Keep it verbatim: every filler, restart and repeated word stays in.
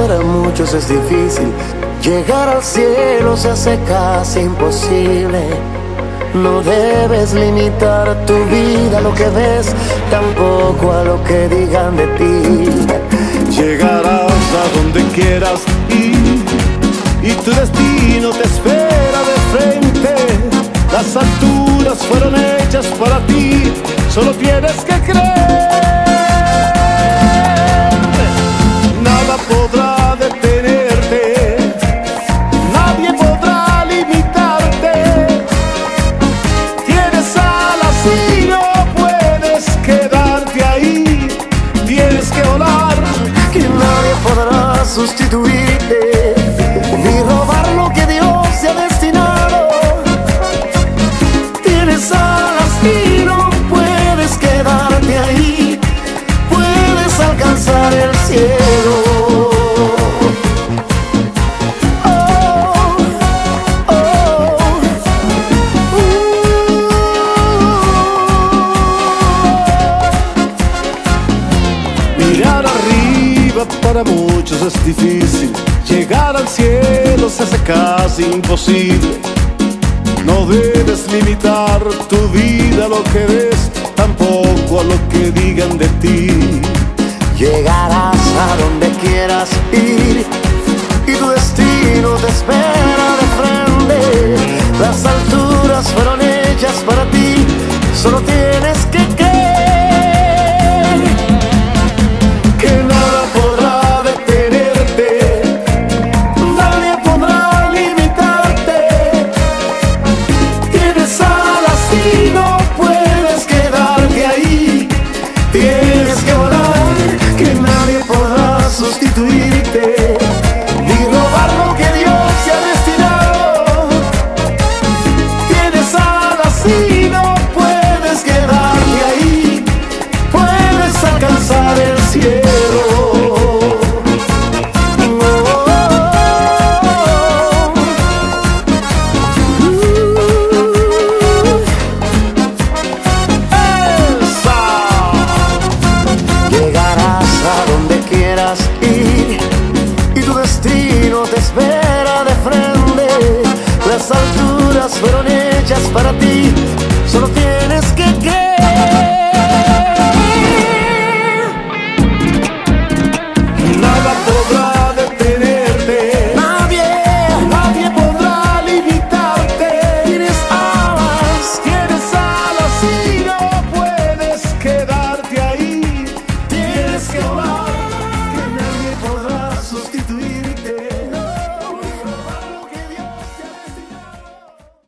para muchos es difícil. Llegar al cielo se hace casi imposible. No debes limitar tu vida a lo que ves, tampoco a lo que digan de ti. Llegarás a donde quieras ir y tu destino te espera de frente. Las alturas fueron hechas para ti, solo tienes que creer. Nada podrá detenerte, nadie podrá limitarte. Tienes alas y no puedes quedarte ahí, tienes que volar. Que nadie podrá sustituirte ni robar lo que Dios te ha destinado. Tienes alas y no puedes quedarte ahí, puedes alcanzar el cielo. Mirar arriba para muchos es difícil, llegar al cielo se hace casi imposible. No debes limitar tu vida a lo que ves, tampoco a lo que digan de ti. Llegarás a donde quieras ir y tu destino te espera de frente. Las alturas fueron hechas para ti, solo tienes que creer. Sustituirte ni robar lo que Dios te ha destinado. Tienes alas y no puedes quedarte ahí, puedes alcanzar el cielo. Ir y tu destino te espera de frente. Las alturas fueron hechas para ti, solo tienes